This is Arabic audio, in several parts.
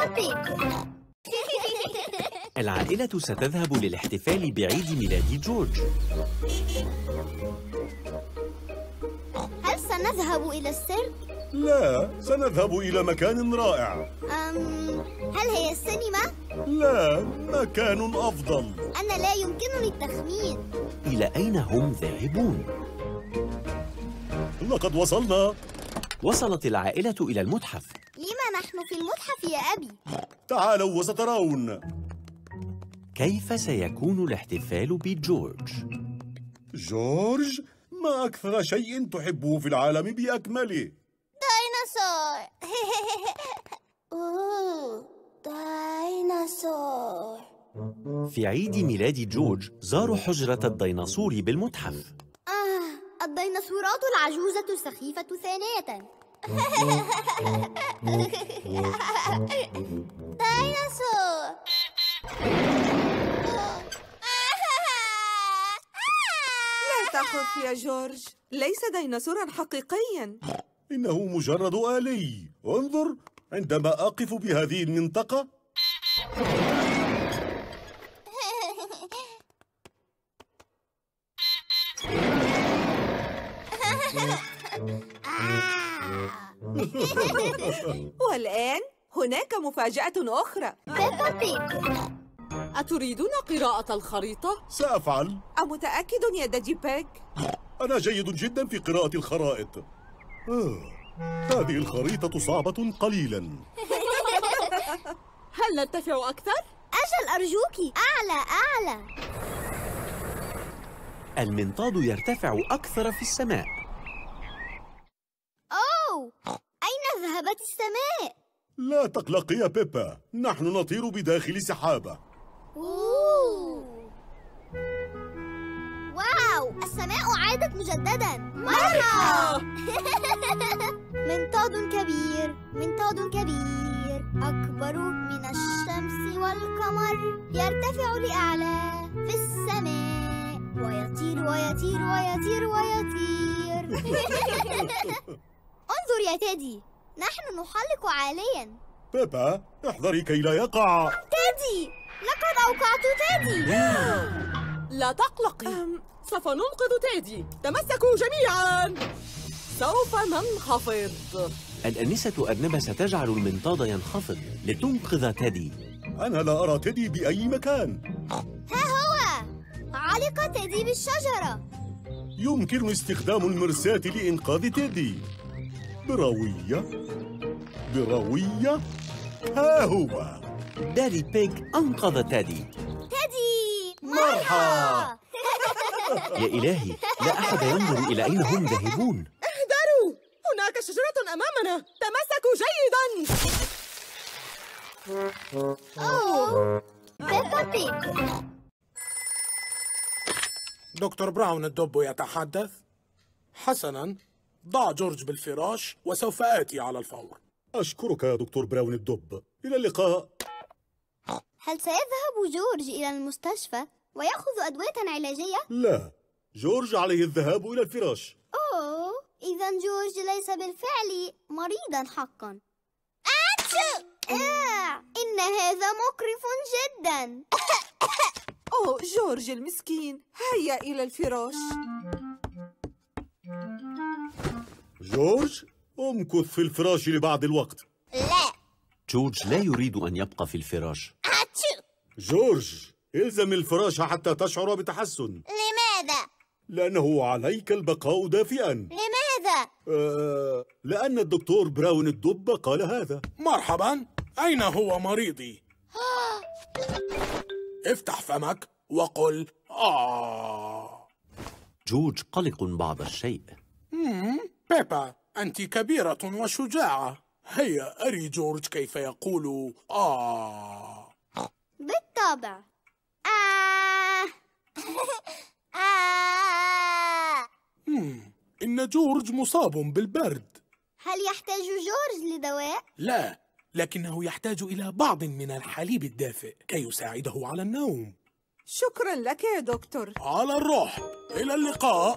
بيبا بيج. العائلة ستذهب للاحتفال بعيد ميلاد جورج. هل سنذهب إلى السيرك؟ لا، سنذهب إلى مكان رائع. هل هي السينما؟ لا، مكان أفضل. أنا لا يمكنني التخمين. إلى أين هم ذاهبون؟ لقد وصلنا. وصلت العائلة إلى المتحف. لما نحن في المتحف يا أبي؟ تعالوا وسترون. كيف سيكون الاحتفال بجورج؟ جورج؟ ما أكثر شيء تحبه في العالم بأكمله. ديناصور. أوه، ديناصور. في عيد ميلاد جورج زاروا حجرة الديناصور بالمتحف. الديناصورات العجوزة السخيفة ثانية. ديناصور. لا تخف يا جورج، ليس ديناصورا حقيقيا. إنه مجرد آلي. انظر، عندما أقف بهذه المنطقة والآن هناك مفاجأة أخرى. بيبا بيج. أتريدون قراءة الخريطة؟ سأفعل. أمتأكد يا داجي بيج؟ أنا جيد جدا في قراءة الخرائط. هذه الخريطة صعبة قليلا. هل نرتفع أكثر؟ أجل أرجوك، أعلى أعلى. المنطاد يرتفع أكثر في السماء. أوه، أين ذهبت السماء؟ لا تقلقي يا بيبا، نحن نطير بداخل سحابة. أوه. واو، السماء عادت مجددا. مرحبا. منطاد كبير، منطاد كبير، أكبر من الشمس والقمر، يرتفع لأعلى في السماء ويطير ويطير ويطير ويطير. انظر يا تيدي، نحن نحلق عاليا. بيبا، احذري كي لا يقع. تيدي، لقد أوقعت تيدي. لا تقلقي، سوف ننقذ تيدي. تمسكوا جميعا، سوف ننخفض. الأنسة أرنبة ستجعل المنطاد ينخفض لتنقذ تيدي. أنا لا أرى تيدي بأي مكان. ها هو، علق تيدي بالشجرة. يمكن استخدام المرساة لإنقاذ تيدي. بروية بروية. ها هو. دادي بيج أنقذ تيدي. تيدي، مرحبا. يا إلهي، لا أحد ينظر إلى أين هم ذاهبون. احذروا، هناك شجرة أمامنا، تمسكوا جيدا. أوه، بيبا بيج. دكتور براون الدب يتحدث. حسناً، ضع جورج بالفراش وسوف آتي على الفور. أشكرك يا دكتور براون الدب. إلى اللقاء. هل سيذهب جورج إلى المستشفى ويأخذ أدوية علاجية؟ لا، جورج عليه الذهاب إلى الفراش. أوه، إذا جورج ليس بالفعل مريضا حقا. إن هذا مقرف جدا. أوه جورج المسكين، هيا إلى الفراش. جورج، امكث في الفراش لبعض الوقت. لا. جورج لا يريد أن يبقى في الفراش. جورج، الزم الفراش حتى تشعر بتحسن. لماذا؟ لأنه عليك البقاء دافئا. لماذا؟ لأن الدكتور براون الدب قال هذا. مرحباً، أين هو مريضي؟ افتح فمك وقل جورج قلق بعض الشيء. بيبا، أنت كبيرة وشجاعة. هيا أري جورج كيف يقول بالطبع. إن جورج مصاب بالبرد. هل يحتاج جورج لدواء؟ لا، لكنه يحتاج إلى بعض من الحليب الدافئ كي يساعده على النوم. شكرا لك يا دكتور. على الروح، إلى اللقاء.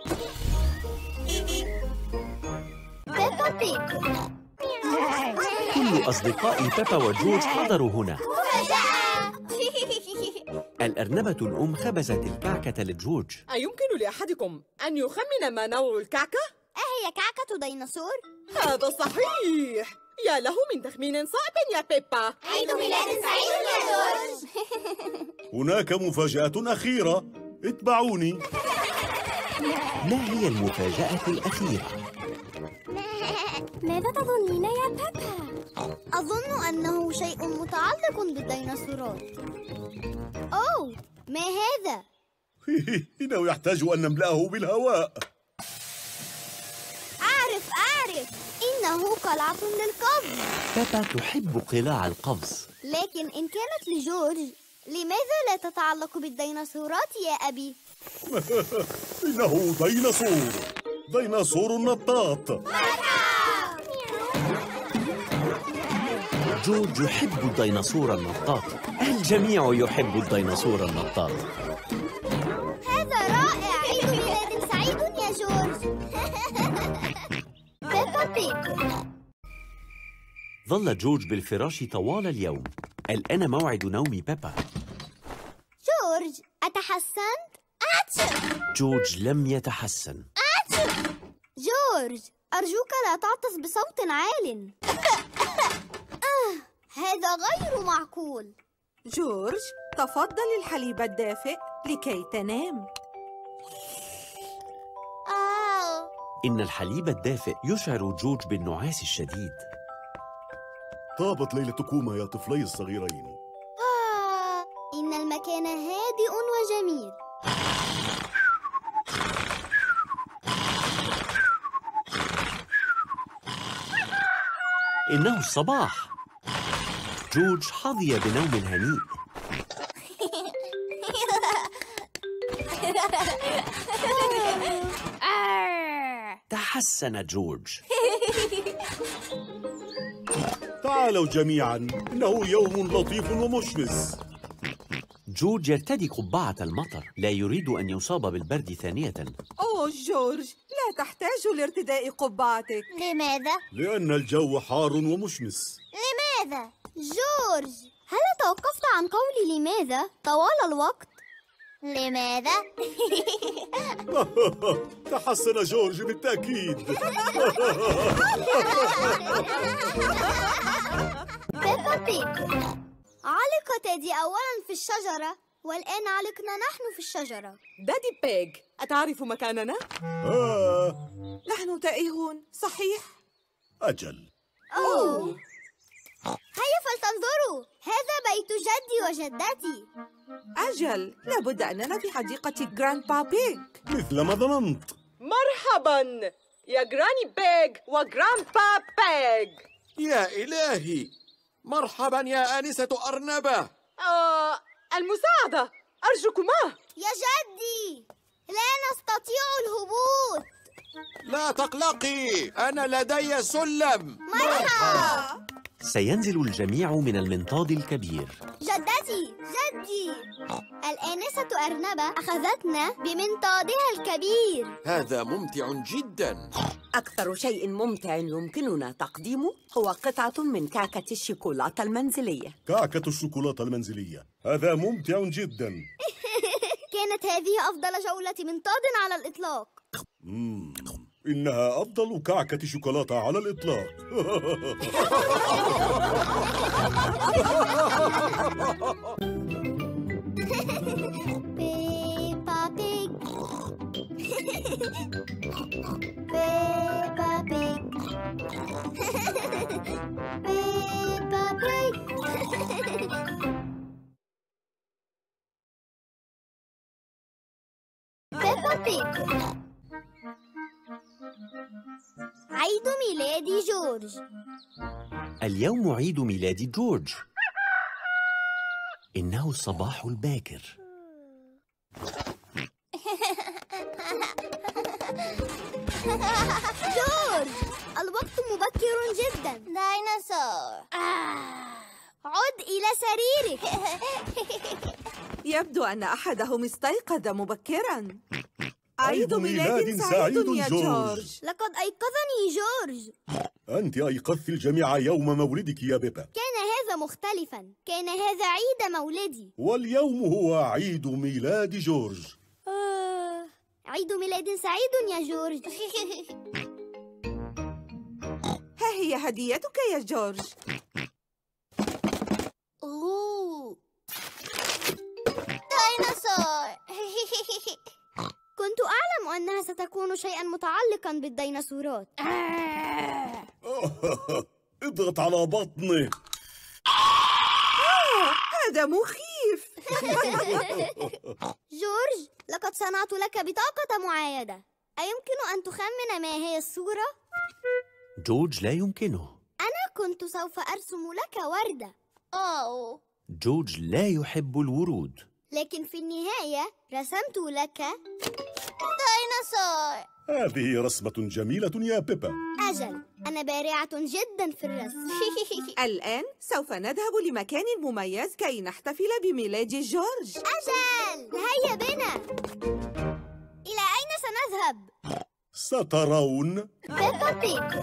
بيبا بيج. كل أصدقاء بيبا وجورج حضروا هنا. مفاجأة! الأرنبة الأم خبزت الكعكة لجورج. أيمكن لأحدكم أن يخمن ما نوع الكعكة؟ أهي كعكة ديناصور؟ هذا صحيح. يا له من تخمين صعب يا بيبا. عيد ميلاد سعيد يا جورج! هناك مفاجأة أخيرة، اتبعوني. ما هي المفاجأة الأخيرة؟ ماذا تظنين يا بيبا؟ أظن أنه شيء متعلق بالديناصورات. أوه، ما هذا؟ إنه يحتاج أن نملأه بالهواء. أعرف، إنه قلعة للقفز. بيبا تحب قلاع القفز. لكن إن كانت لجورج، لماذا لا تتعلق بالديناصورات يا أبي؟ إنه ديناصور نطاط. جورج يحب الديناصور النطاط. الجميع يحب الديناصور النطاط. هذا رائع! عيد ميلاد سعيد يا جورج! بيبا بيج. ظل جورج بالفراش طوال اليوم. الآن موعد نوم بيبا. جورج، أتحسنت؟ جورج لم يتحسن. جورج، أرجوك لا تعطس بصوت عال. هذا غير معقول. جورج، تفضل الحليب الدافئ لكي تنام. إن الحليب الدافئ يشعر جورج بالنعاس الشديد. طابت ليلتكما يا طفلي الصغيرين. إن المكان هادئ وجميل. إنه الصباح. جورج حظي بنوم هنيء. تحسن جورج. تعالوا جميعا، إنه يوم لطيف ومشمس. جورج يرتدي قبعة المطر. لا يريد أن يصاب بالبرد ثانية. أوه جورج، لا تحتاج لارتداء قبعتك. لماذا؟ لأن الجو حار ومشمس. لماذا؟ جورج، هل توقفت عن قولي لماذا طوال الوقت؟ لماذا؟ تحسن جورج بالتأكيد. بيبا بيج. علق تيدي أولاً في الشجرة، والآن علقنا نحن في الشجرة. دادي بيج، أتعرف مكاننا؟ نحن تائهون، صحيح؟ أجل. أوه. هيا فلتنظروا، هذا بيت جدي وجدتي. أجل، لابد أننا في حديقة جراندبا بيج. مثل ما ظننت. مرحباً يا جراني بيج وجراندبا بيج. يا إلهي، مرحبا يا آنسة أرنبة. المساعدة أرجوكما. يا جدي، لا نستطيع الهبوط. لا تقلقي، أنا لدي سلم. مرحبا. سينزل الجميع من المنطاد الكبير. جدتي، جدي، الآنسة أرنبة أخذتنا بمنطادها الكبير. هذا ممتع جدا. أكثر شيء ممتع يمكننا تقديمه هو قطعة من كعكة الشوكولاتة المنزلية. كعكة الشوكولاتة المنزلية، هذا ممتع جدا. كانت هذه أفضل جولة منطاد على الإطلاق. إنها أفضل كعكة شوكولاتة على الإطلاق. بيبا بيج. بيبا بيج. بيبا بيج. بيبا بيج. عيد ميلاد جورج. اليوم عيد ميلاد جورج. إنه الصباح الباكر. جورج، الوقت مبكر جدا. ديناصور، عد إلى سريرك. يبدو أن أحدهم استيقظ مبكراً. عيد ميلاد سعيد يا جورج. لقد أيقظني جورج. أنت أيقظت الجميع يوم مولدك يا بيبا. كان هذا مختلفا، كان هذا عيد مولدي. واليوم هو عيد ميلاد جورج. عيد ميلاد سعيد يا جورج. ها هي هديتك يا جورج. أوه. ديناصور. كنت أعلم أنها ستكون شيئا متعلقا بالديناصورات. اضغط على بطني. هذا مخيف. جورج، لقد صنعت لك بطاقة معايدة. أيمكن أن تخمن ما هي الصورة؟ جورج لا يمكنه. أنا كنت سوف أرسم لك وردة. أوه. جورج لا يحب الورود. لكن في النهاية رسمت لك ديناصور. هذه رسمة جميلة يا بيبا. أجل، أنا بارعة جدا في الرسم. الآن سوف نذهب لمكان مميز كي نحتفل بميلاد جورج. أجل، هيا بنا. إلى أين سنذهب؟ سترون. بيبا بيج.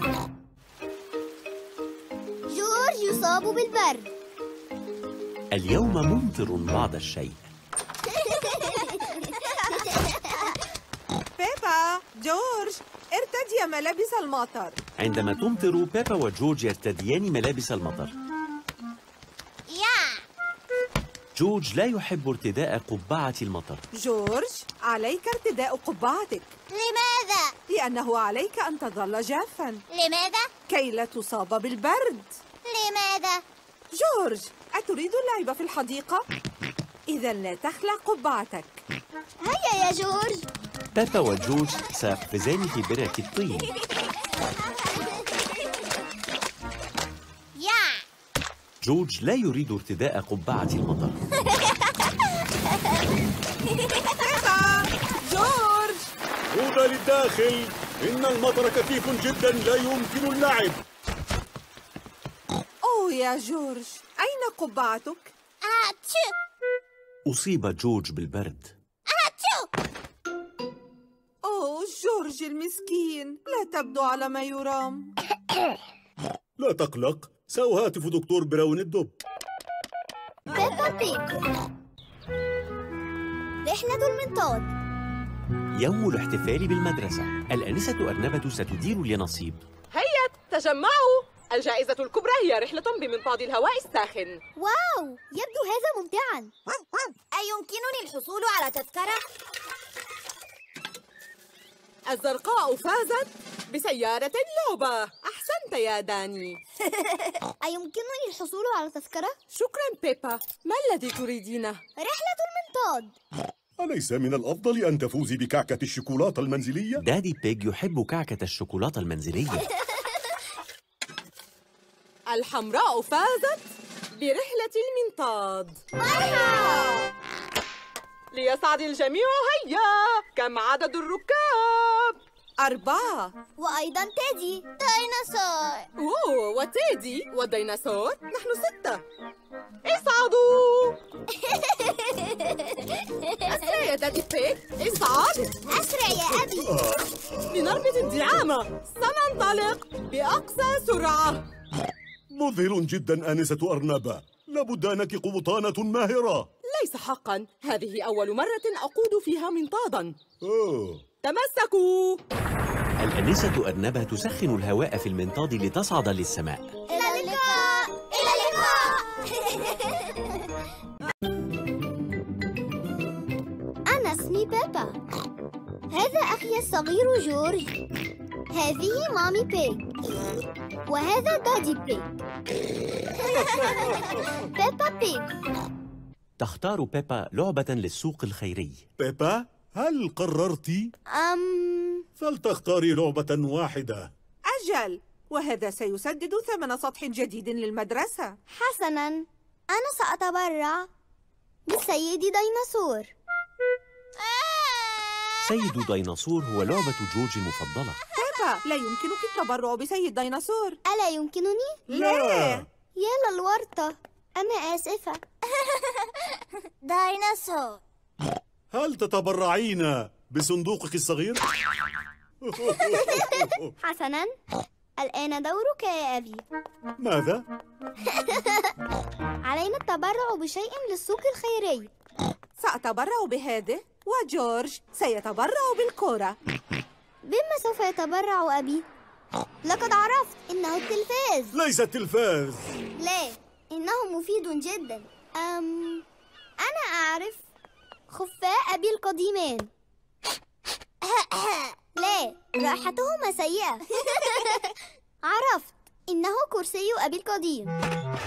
جورج يصاب بالبرد. اليوم ممطر بعض الشيء. بيبا، جورج، ارتدي ملابس المطر. عندما تمطر بيبا وجورج يرتديان ملابس المطر. جورج لا يحب ارتداء قبعة المطر. جورج، عليك ارتداء قبعتك. لماذا؟ لأنه عليك أن تظل جافا. لماذا؟ كي لا تصاب بالبرد. لماذا؟ جورج، أتريد اللعب في الحديقة؟ إذا لا تخلع قبعتك. هيا يا جورج. بيبا وجورج سيقفزان في بركة الطين. جورج لا يريد ارتداء قبعة المطر. جورج، عودة للداخل. إن المطر كثيف جدا، لا يمكن اللعب. أوه يا جورج، أين قبعتك؟ أصيب جورج بالبرد. أوه جورج المسكين، لا تبدو على ما يرام. لا تقلق، سأهاتف دكتور براون الدب. بيبا بيج. رحلة المنطاد. يوم الاحتفال بالمدرسة. الآنسة أرنبة ستدير اليانصيب. هيا تجمعوا. الجائزة الكبرى هي رحلة بمنطاد الهواء الساخن. واو، يبدو هذا ممتعا. أيمكنني الحصول على تذكرة؟ الزرقاء فازت بسيارة لعبة. أحسنت يا داني. أيمكنني الحصول على تذكرة؟ شكرا بيبا. ما الذي تريدينه؟ رحلة المنطاد. أليس من الأفضل أن تفوزي بكعكة الشوكولاتة المنزلية؟ دادي بيج يحب كعكة الشوكولاتة المنزلية. الحمراء فازت برحلة المنطاد. ليسعد الجميع. هيا، كم عدد الركاب؟ 4. وأيضا تيدي ديناصور. أوه، وتيدي والديناصور. نحن 6. اصعدوا. أسرع يا دادي بيج، اصعد. أسرع يا أبي. لنربط الدعامة. سننطلق بأقصى سرعة. مذهل جدا آنسة أرنبة. لابد أنك قبطانة ماهرة. ليس حقا، هذه أول مرة أقود فيها منطادا. أوه. تمسكوا. الآنسة أرنبة تسخن الهواء في المنطاد لتصعد للسماء. إلى اللقاء. إلى اللقاء. أنا اسمي بيبا. هذا أخي الصغير جورج. هذه مامي بيج. وهذا دادي بيج. بيبا بيج. تختار بيبا لعبة للسوق الخيري. بيبا، هل قررت؟ فلتختاري لعبة واحدة. أجل، وهذا سيسدد ثمن سطح جديد للمدرسة. حسناً، أنا سأتبرع بالسيد ديناصور. سيد ديناصور هو لعبة جورج المفضلة. بيبا، لا يمكنك التبرع بسيد ديناصور. ألا يمكنني؟ لا. يا للورطة، أنا آسفة. ديناصور. هل تتبرعين بصندوقك الصغير؟ حسناً، الآن دورك يا أبي. ماذا؟ علينا التبرع بشيء للسوق الخيري. سأتبرع بهذه، وجورج سيتبرع بالكرة. بما سوف يتبرع أبي؟ لقد عرفت، إنه التلفاز. ليس التلفاز. لا، إنه مفيد جدا. أنا أعرف خفاء أبي القديمان. لا، رائحتهما سيئة. عرفت، إنه كرسي أبي القديم.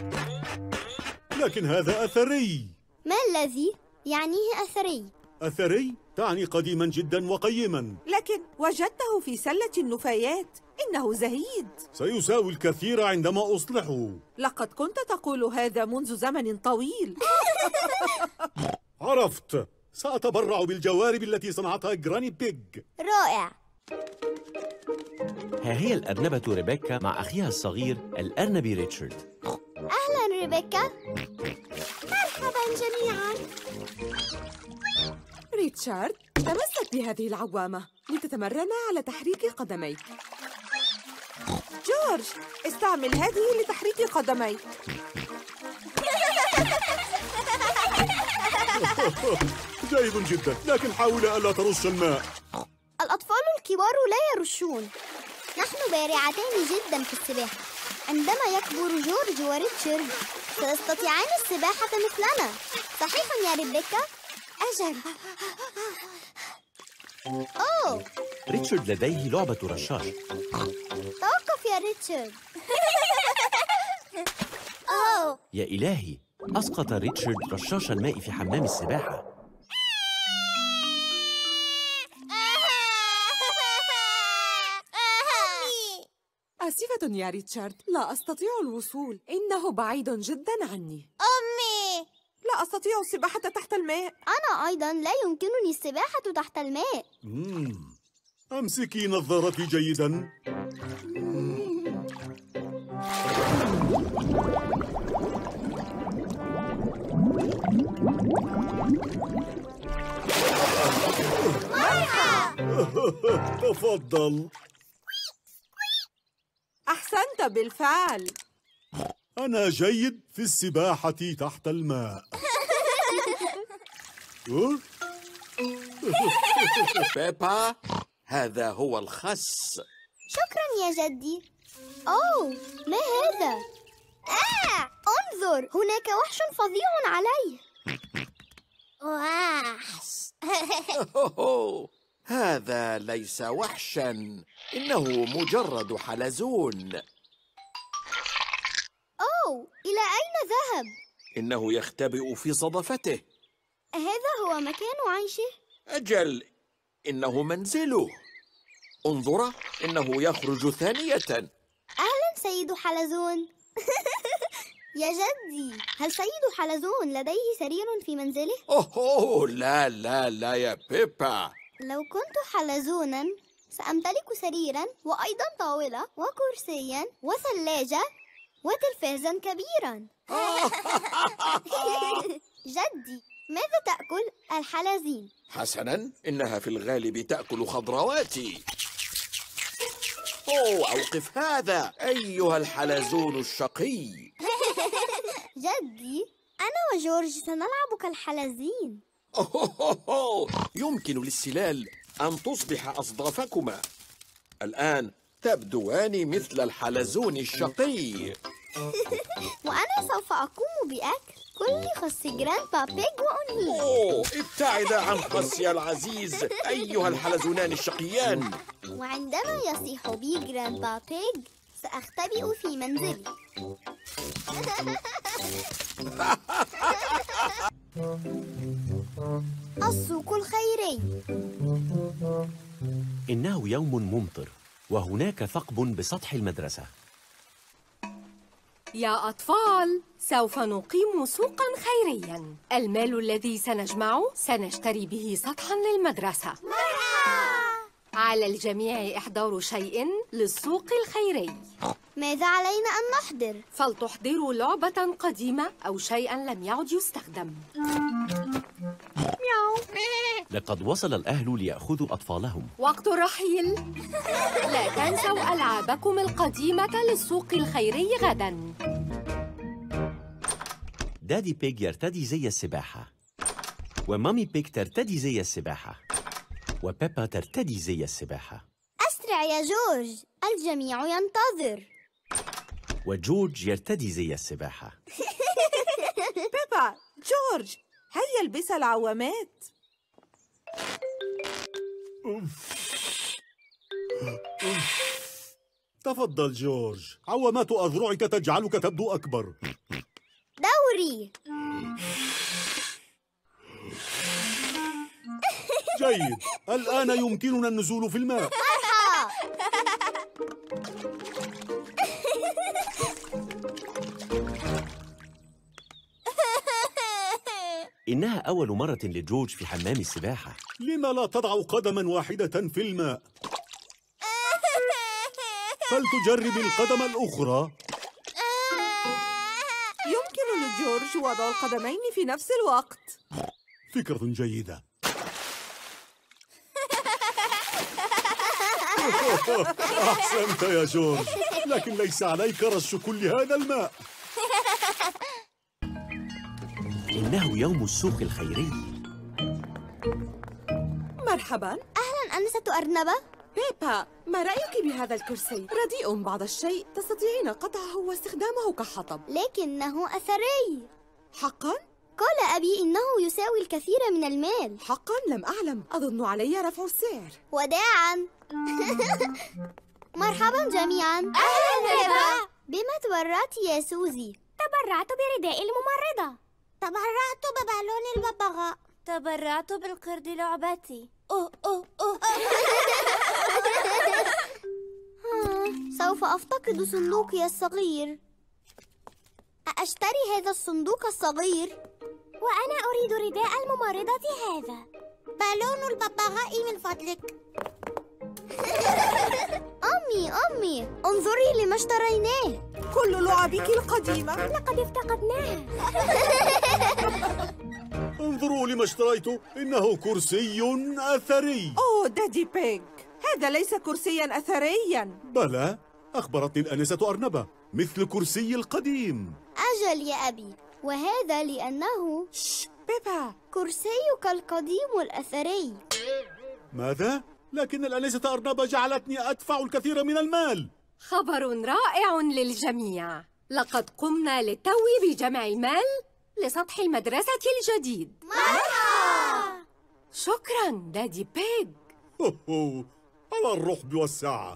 لكن هذا أثري. ما الذي يعنيه أثري؟ أثري تعني قديما جدا وقيما. لكن وجدته في سلة النفايات، إنه زهيد. سيساوي الكثير عندما أصلحه. لقد كنت تقول هذا منذ زمن طويل. عرفت، سأتبرع بالجوارب التي صنعتها جراني بيج. رائع. ها هي الأرنبة ريبيكا مع أخيها الصغير الأرنب ريتشارد. أهلا ريبيكا. مرحبا جميعا. ريتشارد، تمسك بهذه العوامة لتتمرن على تحريك قدميك. جورج، استعمل هذه لتحريك قدميك. جيد جدا، لكن حاول ألا ترش الماء. الأطفال الكبار لا يرشون. نحن بارعتان جدا في السباحة. عندما يكبر جورج وريتشارد سيستطيعان السباحة مثلنا. صحيح يا ريبيكا؟ أجل. أوه، ريتشارد لديه لعبة رشاش. توقف يا ريتشارد. أوه، يا إلهي، أسقط ريتشارد رشاش الماء في حمام السباحة. آسفة يا ريتشارد، لا أستطيع الوصول، إنه بعيد جدا عني. أمي، لا أستطيع السباحة تحت الماء. أنا أيضا لا يمكنني السباحة تحت الماء. أمسكي نظارتي جيدا. تفضل. أحسنت بالفعل. أنا جيد في السباحة تحت الماء. بيبا، هذا هو الخس. شكرا يا جدي. أوه، ما هذا؟ انظر، هناك وحش فظيع عليه. وحش. هذا ليس وحشا، إنه مجرد حلزون. أوه، إلى أين ذهب؟ إنه يختبئ في صدفته. هذا هو مكان عيشه؟ أجل، إنه منزله. انظر، إنه يخرج ثانية. أهلا سيد حلزون. يا جدي، هل سيد حلزون لديه سرير في منزله؟ أوه لا لا لا يا بيبا. لو كنت حلزونا سأمتلك سريرا وأيضا طاولة وكرسيا وثلاجة وتلفازا كبيرا. جدي، ماذا تأكل الحلزين؟ حسناً، إنها في الغالب تأكل خضرواتي. أوه، أوقف هذا أيها الحلزون الشقي. جدي، أنا وجورج سنلعب كالحلزين. أوه، يمكن للسلال أن تصبح أصدافكما. الآن تبدوان مثل الحلزون الشقي. وأنا سوف أقوم بأكل كل خس جراندبا بيج وأنهيه. أوه، ابتعد عن خصي العزيز أيها الحلزونان الشقيان. وعندما يصيح بي جراندبا بيج سأختبئ في منزلي. السوق الخيري. إنه يوم ممطر، وهناك ثقب بسطح المدرسة. يا أطفال، سوف نقيم سوقاً خيرياً. المال الذي سنجمعه سنشتري به سطحاً للمدرسة. على الجميع إحضار شيء للسوق الخيري. ماذا علينا أن نحضر؟ فلتحضروا لعبة قديمة أو شيئاً لم يعد يستخدم. لقد وصل الأهل ليأخذوا أطفالهم. وقت الرحيل. لا تنسوا ألعابكم القديمة للسوق الخيري غداً. دادي بيج يرتدي زي السباحة، ومامي بيج ترتدي زي السباحة، وبيبا ترتدي زي السباحة. أسرع يا جورج، الجميع ينتظر. وجورج يرتدي زي السباحة. بيبا، جورج، هيا البس العوامات. تفضل جورج، عوامات أذرعك تجعلك تبدو أكبر. دوري. جيد، الآن يمكننا النزول في الماء. إنها أول مرة لجورج في حمام السباحة. لما لا تضع قدما واحدة في الماء؟ فلتجرب القدم الأخرى. يمكن لجورج وضع القدمين في نفس الوقت. فكرة جيدة. أحسنت يا جورج، لكن ليس عليك رش كل هذا الماء. إنه يوم السوق الخيري. مرحباً. أهلاً أنسة أرنبة. بيبا، ما رأيك بهذا الكرسي؟ رديء بعض الشيء، تستطيعين قطعه واستخدامه كحطب. لكنه أثري. حقاً؟ قال أبي إنه يساوي الكثير من المال. حقاً لم أعلم، أظن علي رفع السعر. وداعاً. مرحباً جميعاً. أهلاً بيبا. بما تبرعت يا سوزي؟ تبرعت برداء الممرضة. تبرعت ببالون الببغاء. تبرعت بالقرد لعبتي. أوه. سوف أفتقد صندوقي الصغير. أشتري هذا الصندوق الصغير. وأنا أريد رداء الممرضة هذا. بالون الببغاء من فضلك. أمي، انظري لما اشتريناه. كل لعبك القديمة. لقد افتقدناها. انظروا لما اشتريته، إنه كرسي أثري. أوه دادي بيج، هذا ليس كرسياً أثرياً. بلى، أخبرتني الآنسة أرنبة، مثل كرسي القديم. أجل يا أبي، وهذا لأنه بيبا، كرسيك القديم الأثري. ماذا؟ لكن الآنسة أرنبة جعلتني أدفع الكثير من المال. خبر رائع للجميع. لقد قمنا للتو بجمع المال لسطح المدرسة الجديد. مرحبا. شكراً دادي بيج. على الرحب والسعة.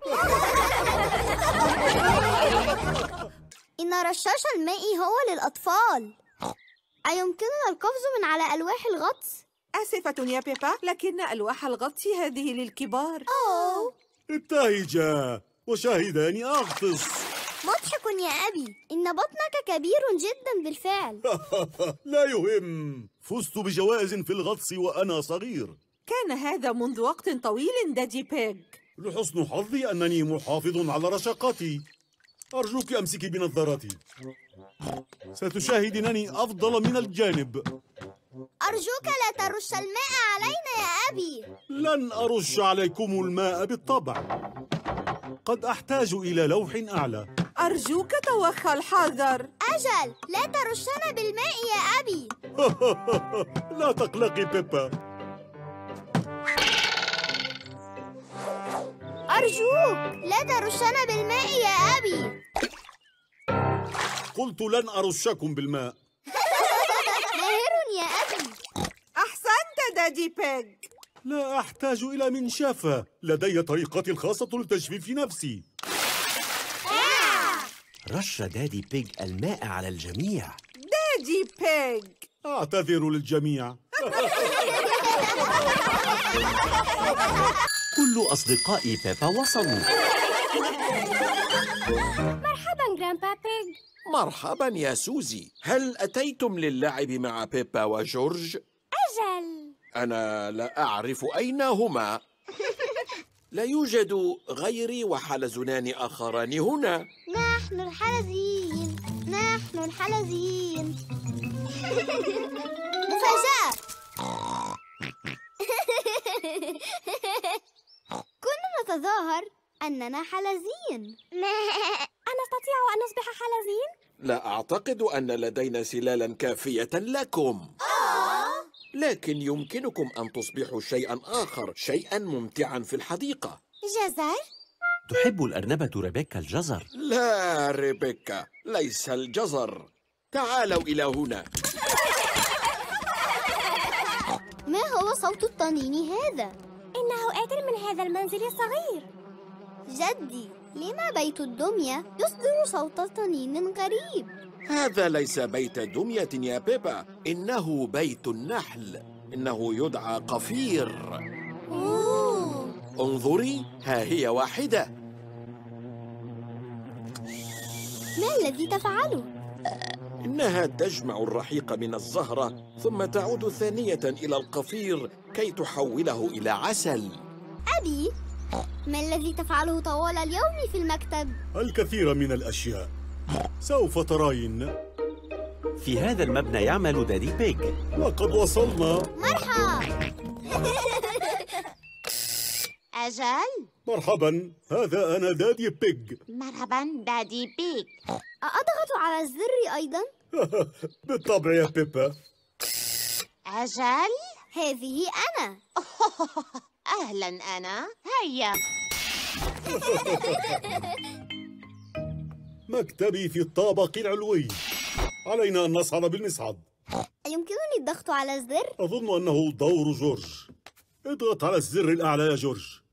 إن رشاش الماء هو للأطفال. أيمكننا القفز من على ألواح الغطس؟ آسفة يا بيبا، لكن ألواح الغطس هذه للكبار. ابتهجا وشاهداني أغطس. مضحك يا أبي، إن بطنك كبير جدا بالفعل. لا يهم، فزت بجوائز في الغطس وأنا صغير. كان هذا منذ وقت طويل دادي بيج. لحسن حظي أنني محافظ على رشاقتي. أرجوك أمسكي بنظارتي، ستشاهدينني أفضل من الجانب. أرجوك لا ترش الماء علينا يا أبي. لن أرش عليكم الماء بالطبع، قد أحتاج إلى لوح أعلى. أرجوك توخى الحذر. أجل، لا ترشنا بالماء يا أبي. لا تقلقي بيبا. أرجوك لا ترشنا بالماء يا أبي. قلت لن أرشكم بالماء. ماهر يا أبي. أحسنت دادي بيج. لا أحتاج إلى منشفة، لدي طريقتي الخاصة لتجفيف نفسي. رش دادي بيج الماء على الجميع. دادي بيج، أعتذر للجميع. كل أصدقاء بيبا وصلوا. مرحبا جرامبا بيج. مرحبا يا سوزي، هل أتيتم للعب مع بيبا وجورج؟ أجل. أنا لا أعرف أين هما. لا يوجد غيري وحلزونان آخران هنا. نحن الحلزين، نحن الحلزين. مفاجأة. كنا نتظاهر أننا حلزين. أنا أستطيع أن أصبح حلزين؟ لا أعتقد أن لدينا سلالا كافية لكم. لكن يمكنكم أن تصبحوا شيئا آخر، شيئا ممتعا في الحديقة. جزر؟ تحب الأرنبة ريبيكا الجزر. لا ريبيكا، ليس الجزر. تعالوا إلى هنا. ما هو صوت الطنين هذا؟ إنه آت من هذا المنزل الصغير. جدي، لما بيت الدمية يصدر صوت طنين غريب؟ هذا ليس بيت دمية يا بيبا، إنه بيت النحل. إنه يدعى قفير. انظري، ها هي واحدة. ما الذي تفعله؟ إنها تجمع الرحيق من الزهرة ثم تعود ثانية إلى القفير كي تحوله إلى عسل. أبي، ما الذي تفعله طوال اليوم في المكتب؟ الكثير من الأشياء، سوف ترين. في هذا المبنى يعمل دادي بيج. لقد وصلنا. مرحبا. أجل؟ مرحبا، هذا أنا دادي بيج. مرحبا دادي بيج. أضغط على الزر أيضا؟ بالطبع يا بيبا. أجل؟ هذه أنا. أهلا أنا، هيا. مكتبي في الطابق العلوي. علينا أن نصعد بالمصعد. أيمكنني الضغط على الزر؟ أظن أنه دور جورج. اضغط على الزر الأعلى يا جورج.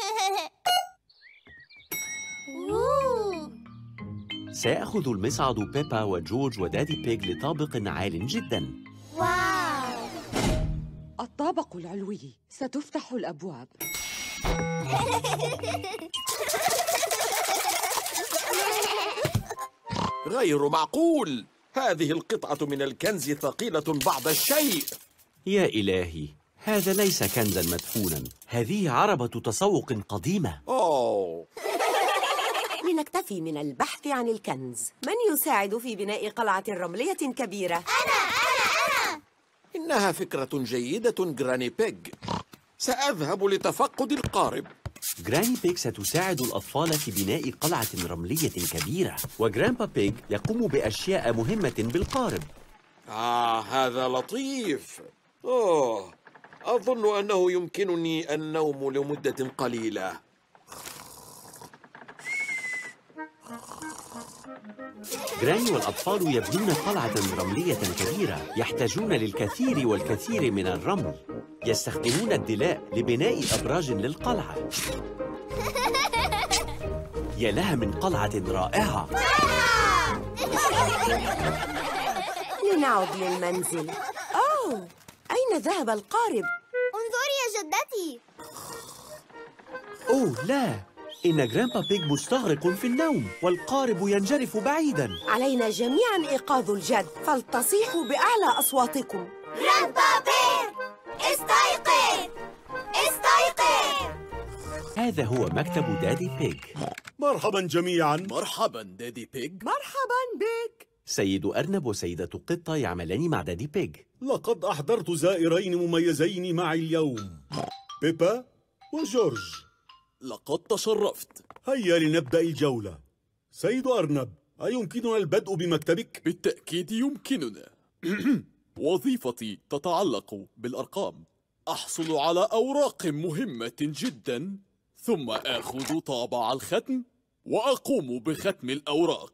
سيأخذ المصعد بيبا وجورج ودادي بيج لطابق عال جدا. واو. الطابق العلوي، ستفتح الأبواب. غير معقول، هذه القطعة من الكنز ثقيلة بعض الشيء. يا إلهي، هذا ليس كنزا مدفونا، هذه عربة تسوق قديمة. أوه. لنكتفي من البحث عن الكنز، من يساعد في بناء قلعة رملية كبيرة؟ أنا. إنها فكرة جيدة جراني بيج. سأذهب لتفقد القارب. جراني بيج ستساعد الأطفال في بناء قلعة رملية كبيرة، وجرانبا بيج يقوم بأشياء مهمة بالقارب. هذا لطيف. أظن أنه يمكنني النوم لمدة قليلة. جراني والأطفال يبنون قلعة رملية كبيرة، يحتاجون للكثير والكثير من الرمل. يستخدمون الدلاء لبناء أبراج للقلعة. يا لها من قلعة رائعة. لنعد للمنزل. أوه، أين ذهب القارب؟ انظري يا جدتي. أوه لا، إن جرانبا بيج مستغرق في النوم والقارب ينجرف بعيداً. علينا جميعاً إيقاظ الجد، فلتصيحوا بأعلى أصواتكم. جرانبا بيج، استيقظ! استيقظ! هذا هو مكتب دادي بيج. مرحبا جميعا. مرحبا دادي بيج. مرحبا بك. سيد أرنب وسيدة قطة يعملان مع دادي بيج. لقد أحضرت زائرين مميزين معي اليوم، بيبا وجورج. لقد تشرفت. هيا لنبدأ الجولة. سيد أرنب، أيمكننا البدء بمكتبك؟ بالتأكيد يمكننا. وظيفتي تتعلق بالأرقام. أحصل على أوراق مهمة جدا، ثم آخذ طابع الختم وأقوم بختم الأوراق.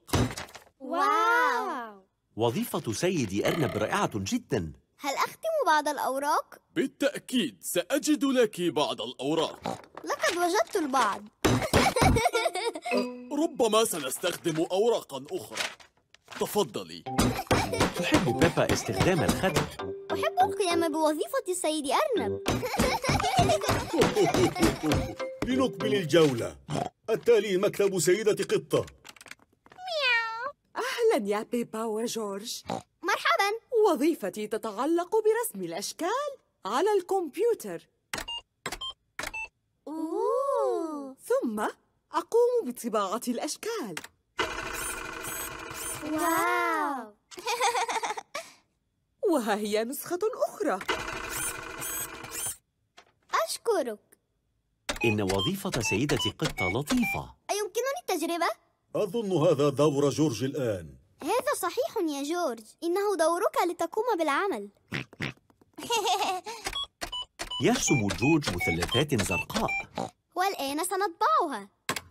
واو. وظيفة سيدي أرنب رائعة جدا. هل أختم بعض الأوراق؟ بالتأكيد سأجد لك بعض الأوراق. لقد وجدت البعض. ربما سنستخدم أوراقا أخرى. تفضلي. تحب بيبا استخدام الختم. أحب القيام بوظيفة سيد أرنب. لنكمل الجولة. التالي مكتب سيدة قطة. أهلا يا بيبا وجورج. مرحبا. وظيفتي تتعلق برسم الأشكال على الكمبيوتر. ثم أقوم بطباعة الأشكال. واو. وها هي نسخة أخرى. أشكر. أترك. إن وظيفة سيدة قطة لطيفة. أيمكنني التجربة؟ أظن هذا دور جورج الآن. هذا صحيح يا جورج، إنه دورك لتقوم بالعمل. يرسم جورج مثلثات زرقاء. والآن سنطبعها.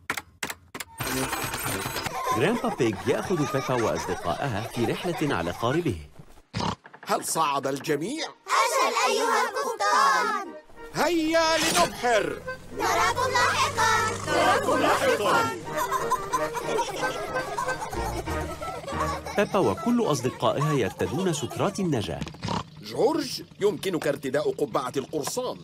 غرامبا بيج يأخذ بيبا وأصدقائها في رحلة على قاربه. هل صعد الجميع؟ أجل أيها القبطان. هيا لنبحر. نراكم لاحقا. بيبا وكل أصدقائها يرتدون سترات النجاة. جورج، يمكنك ارتداء قبعة القرصان.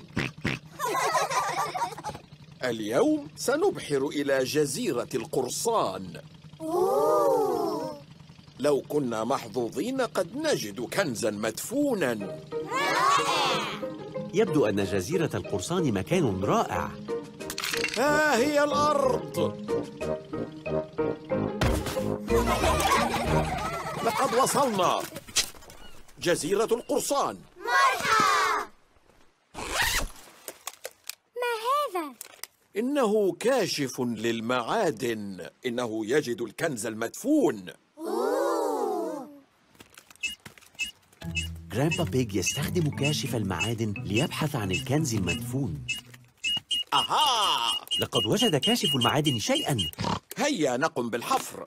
اليوم سنبحر إلى جزيرة القرصان. لو كنا محظوظين قد نجد كنزاً مدفوناً. يبدو أن جزيرة القرصان مكان رائع. ها هي الأرض. لقد وصلنا. جزيرة القرصان. مرحبا. ما هذا؟ إنه كاشف للمعادن. إنه يجد الكنز المدفون. غرامبا بيج يستخدم كاشف المعادن ليبحث عن الكنز المدفون. أها! لقد وجد كاشف المعادن شيئاً. هيا نقم بالحفر.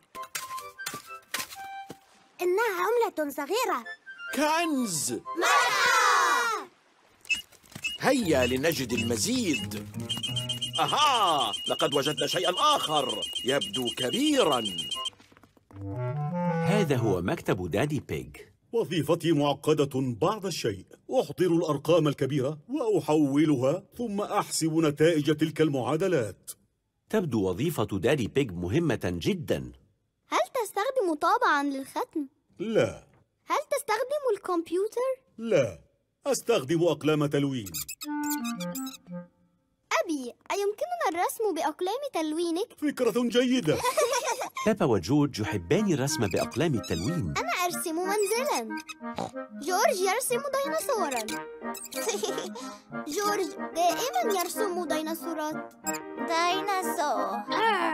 إنها عملة صغيرة. كنز. مرحبا. هيا لنجد المزيد. أها! لقد وجدنا شيئاً آخر يبدو كبيراً. هذا هو مكتب دادي بيج. وظيفتي معقدة بعض الشيء. أحضر الأرقام الكبيرة وأحولها ثم أحسب نتائج تلك المعادلات. تبدو وظيفة دادي بيج مهمة جداً. هل تستخدم طابعاً للختم؟ لا. هل تستخدم الكمبيوتر؟ لا، أستخدم أقلام تلوين. أبي، أيمكننا الرسم بأقلام تلوينك؟ فكرة جيدة. بيبا وجورج يحبان الرسم بأقلام التلوين. أنا أرسم منزلاً. جورج يرسم ديناصوراً. جورج دائماً يرسم ديناصورات. ديناصور.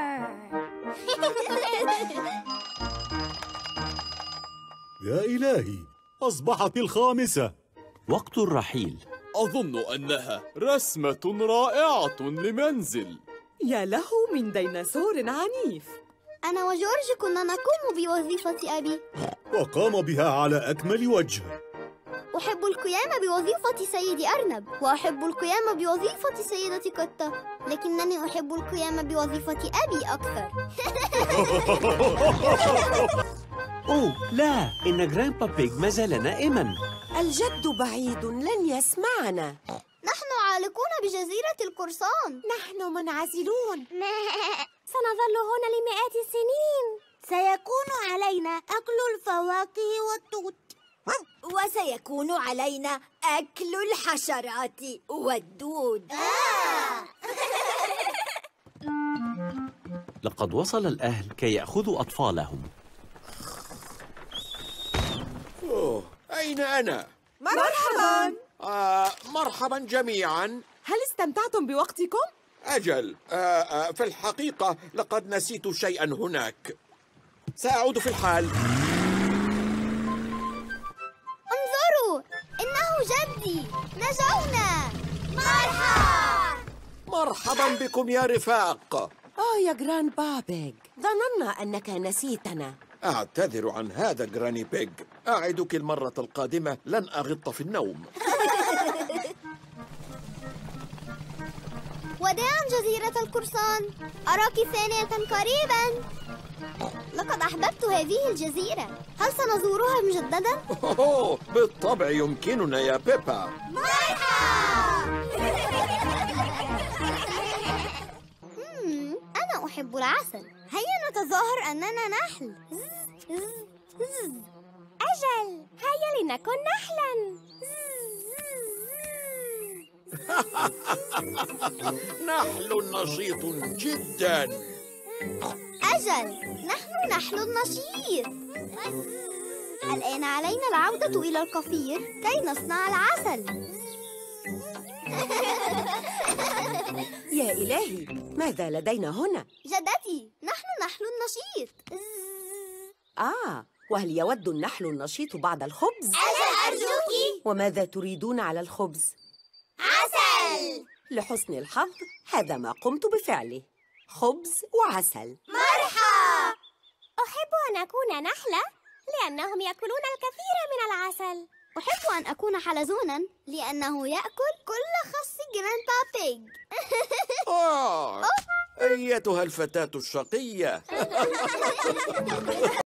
يا إلهي، أصبحت الخامسة. وقت الرحيل. أظن أنها رسمة رائعة لمنزل. يا له من ديناصور عنيف. أنا وجورج كنا نقوم بوظيفة أبي. وقام بها على أكمل وجه. أحب القيام بوظيفة سيد أرنب، وأحب القيام بوظيفة سيدة قطة، لكنني أحب القيام بوظيفة أبي أكثر. أوه لا، إن غرامبا بيج ما زال نائماً. الجد بعيد لن يسمعنا. نحن عالقون بجزيرة القرصان. نحن منعزلون. سنظل هنا لمئات السنين. سيكون علينا أكل الفواكه والتوت. وسيكون علينا أكل الحشرات والدود. لقد وصل الأهل كي يأخذوا أطفالهم. أين أنا؟ مرحباً. مرحباً جميعاً. هل استمتعتم بوقتكم؟ أجل، في الحقيقة لقد نسيت شيئاً هناك. سأعود في الحال. انظروا، إنه جدي. نجونا. مرحباً بكم يا رفاق. يا جرانبا بيج، ظننا أنك نسيتنا. أعتذر عن هذا جراني بيج. أعدك المرة القادمة لن أغط في النوم. وداعاً جزيرة القرصان، أراك ثانية قريباً. لقد أحببت هذه الجزيرة. هل سنزورها مجدداً؟ بالطبع يمكننا يا بيبا. أنا أحب العسل. هيا نتظاهر أننا نحل. أجل، هيا لنكن نحلاً. نحل نشيط جداً. أجل، نحن نحل نشيط. الآن علينا العودة إلى القفير كي نصنع العسل. يا إلهي، ماذا لدينا هنا؟ جدتي، نحن نحل نشيط. وهل يود النحل النشيط بعض الخبز؟ أجل أرجوك. وماذا تريدون على الخبز؟ عسل. لحسن الحظ هذا ما قمت بفعله، خبز وعسل. مرحبا. أحب أن أكون نحلة لأنهم يأكلون الكثير من العسل. أحب أن أكون حلزوناً لأنه يأكل كل خس جراندبا بيج. أيتها الفتاة الشقية.